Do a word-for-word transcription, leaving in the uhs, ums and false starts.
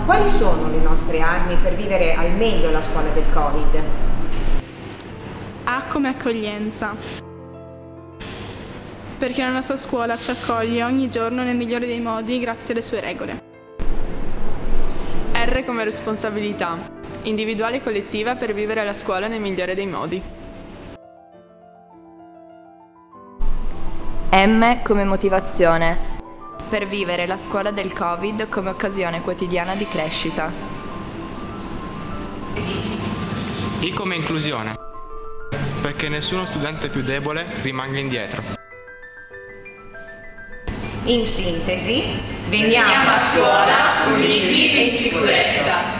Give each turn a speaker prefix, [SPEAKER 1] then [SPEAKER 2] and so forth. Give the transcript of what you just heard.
[SPEAKER 1] quali sono le nostre armi per vivere al meglio la scuola del Covid?
[SPEAKER 2] A come accoglienza, perché la nostra scuola ci accoglie ogni giorno nel migliore dei modi grazie alle sue regole.
[SPEAKER 3] R come responsabilità, individuale e collettiva per vivere la scuola nel migliore dei modi.
[SPEAKER 4] M come motivazione, per vivere la scuola del Covid come occasione quotidiana di crescita.
[SPEAKER 5] I come inclusione, perché nessuno studente più debole rimanga indietro.
[SPEAKER 1] In sintesi,
[SPEAKER 6] veniamo a scuola uniti e in sicurezza.